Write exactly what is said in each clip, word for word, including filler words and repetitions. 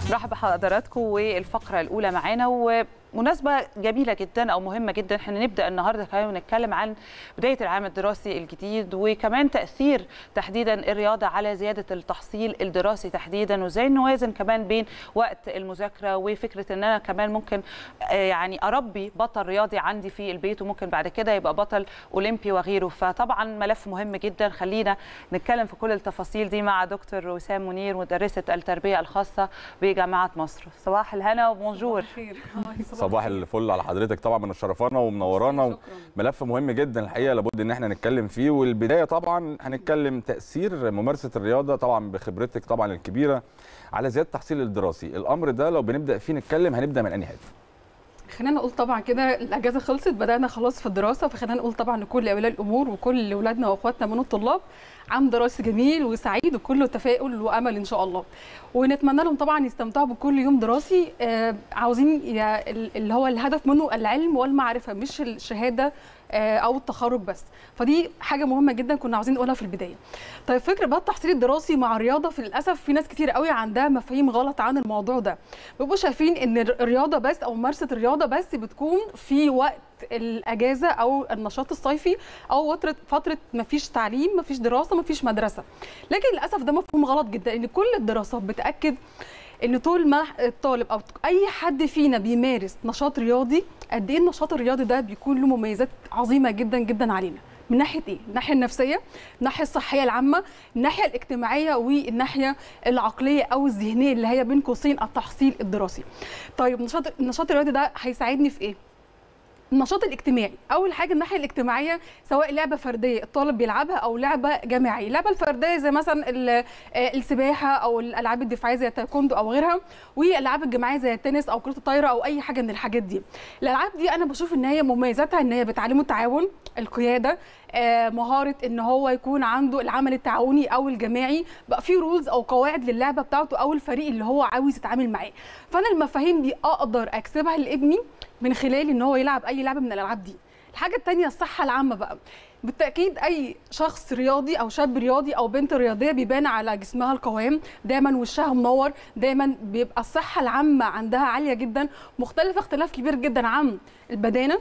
مرحبا بحضراتكم. والفقره الاولى معانا ومناسبه جميله جدا او مهمه جدا. احنا نبدا النهارده كمان نتكلم عن بدايه العام الدراسي الجديد وكمان تاثير تحديدا الرياضه على زياده التحصيل الدراسي تحديدا، وازاي نوازن كمان بين وقت المذاكره وفكره ان انا كمان ممكن يعني اربي بطل رياضي عندي في البيت وممكن بعد كده يبقى بطل اولمبي وغيره. فطبعا ملف مهم جدا. خلينا نتكلم في كل التفاصيل دي مع دكتور وسام منير مدرسه التربيه الخاصه بجامعه مصر. صباح الهنا وبونجور. صباح الفل على حضرتك، طبعا من الشرفانه ومنورانا. ملف مهم جدا الحقيقه لابد ان احنا نتكلم فيه. والبدايه طبعا هنتكلم تاثير ممارسه الرياضه طبعا بخبرتك طبعا الكبيره على زياده التحصيل الدراسي. الامر ده لو بنبدا فيه نتكلم هنبدا من انهي حته؟ خلينا نقول طبعا كده الاجازه خلصت، بدانا خلاص في الدراسه، فخلينا نقول طبعا لكل اولياء الامور وكل اولادنا واخواتنا من الطلاب عام دراسي جميل وسعيد وكله تفاؤل وامل ان شاء الله. ونتمنى لهم طبعا يستمتعوا بكل يوم دراسي. آه عاوزين اللي هو الهدف منه العلم والمعرفه، مش الشهاده آه او التخرج بس. فدي حاجه مهمه جدا كنا عاوزين نقولها في البدايه. طيب فكره بقى التحصيل الدراسي مع الرياضه، في للاسف في ناس كتير قوي عندها مفاهيم غلط عن الموضوع ده. بيبقوا شايفين ان الرياضه بس او ممارسه الرياضه بس بتكون في وقت الاجازه او النشاط الصيفي او فتره فتره ما فيش تعليم، ما فيش دراسه، ما فيش مدرسه. لكن للاسف ده مفهوم غلط جدا، ان كل الدراسات بتاكد ان طول ما الطالب او اي حد فينا بيمارس نشاط رياضي، قد ايه النشاط الرياضي ده بيكون له مميزات عظيمه جدا جدا علينا. من ناحيه ايه؟ الناحيه النفسيه، الناحيه الصحيه العامه، الناحيه الاجتماعيه، والناحيه العقليه او الذهنيه اللي هي بين قوسين التحصيل الدراسي. طيب النشاط النشاط الرياضي ده هيساعدني في ايه؟ النشاط الاجتماعي، اول حاجه الناحيه الاجتماعيه، سواء لعبه فرديه الطالب بيلعبها او لعبه جماعيه. اللعبه الفرديه زي مثلا السباحه او الالعاب الدفاعيه زي التايكوندو او غيرها، والالعاب الجماعيه زي التنس او كره الطايره او اي حاجه من الحاجات دي. الالعاب دي انا بشوف ان هي مميزاتها ان هي بتعلمه التعاون، القياده، مهاره ان هو يكون عنده العمل التعاوني او الجماعي، بقى في رولز او قواعد للعبه بتاعته او الفريق اللي هو عاوز يتعامل معاه. فانا المفاهيم دي اقدر اكسبها لابني من خلال ان هو يلعب اي لعبه من الالعاب دي. الحاجه الثانيه الصحه العامه بقى. بالتاكيد اي شخص رياضي او شاب رياضي او بنت رياضيه بيبان على جسمها القوام، دايما وشها منور، دايما بيبقى الصحه العامه عندها عاليه جدا، مختلفه اختلاف كبير جدا عن البدانه.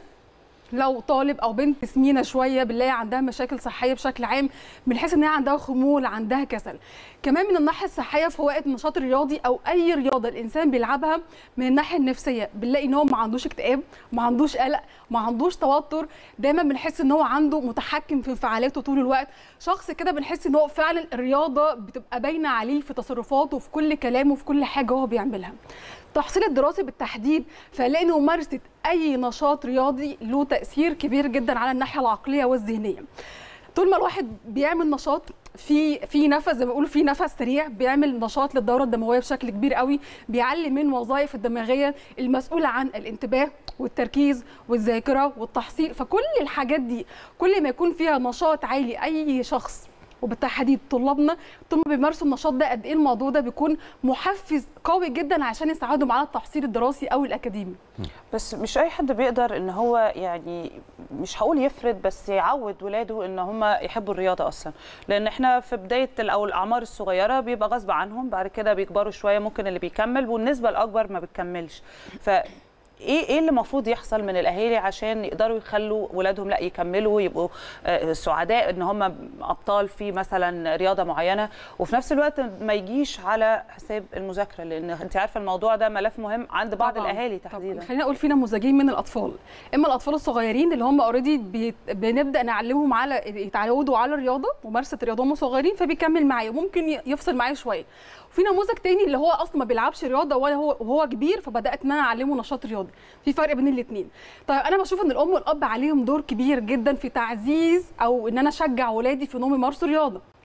لو طالب او بنت سمينه شويه بنلاقي عندها مشاكل صحيه بشكل عام، بنحس ان هي عندها خمول، عندها كسل. كمان من الناحيه الصحيه في وقت النشاط الرياضي او اي رياضه الانسان بيلعبها، من الناحيه النفسيه بنلاقي ان هو ما عندوش اكتئاب، ما عندوش قلق، ما عندوش توتر، دايما بنحس ان هو عنده متحكم في انفعالاته طول الوقت. شخص كده بنحس ان هو فعلا الرياضه بتبقى باينه عليه في تصرفاته وفي كل كلامه وفي كل حاجه هو بيعملها. التحصيل الدراسي بالتحديد، فلاقي ان ممارسه اي نشاط رياضي له تاثير كبير جدا على الناحيه العقليه والذهنيه. طول ما الواحد بيعمل نشاط في في نفس، زي ما بيقولوا في نفس سريع، بيعمل نشاط للدوره الدمويه بشكل كبير قوي، بيعلي من وظائف الدماغيه المسؤوله عن الانتباه والتركيز والذاكره والتحصيل. فكل الحاجات دي كل ما يكون فيها نشاط عالي اي شخص، وبالتحديد طلابنا طول ما بيمارسوا النشاط ده، قد ايه الموضوع ده بيكون محفز قوي جدا عشان يساعدهم على التحصيل الدراسي او الاكاديمي. بس مش اي حد بيقدر ان هو يعني مش هقول يفرض، بس يعود ولاده ان هم يحبوا الرياضه اصلا. لان احنا في بدايه او الاعمار الصغيره بيبقى غصب عنهم، بعد كده بيكبروا شويه ممكن اللي بيكمل، والنسبه الاكبر ما بتكملش. ف ايه ايه اللي المفروض يحصل من الاهالي عشان يقدروا يخلوا ولادهم لا يكملوا، يبقوا سعداء ان هم ابطال في مثلا رياضه معينه، وفي نفس الوقت ما يجيش على حساب المذاكره؟ لان انت عارفه الموضوع ده ملف مهم عند بعض طبعًا الاهالي تحديدا. خلينا نقول في نموذجين من الاطفال. اما الاطفال الصغيرين اللي هم اوريدي بنبدا نعلمهم على يتعودوا على الرياضه، ممارسه الرياضه وهم صغيرين، فبيكمل معايا وممكن يفصل معايا شويه. وفي نموذج تاني اللي هو اصلا ما بيلعبش رياضه ولا هو وهو كبير، فبدات ان انا اعلمه نشاط رياضي. في فرق بين الاثنين. طيب انا بشوف ان الام والاب عليهم دور كبير جدا في تعزيز او ان انا اشجع ولادي في انهم يمارسوا رياضه.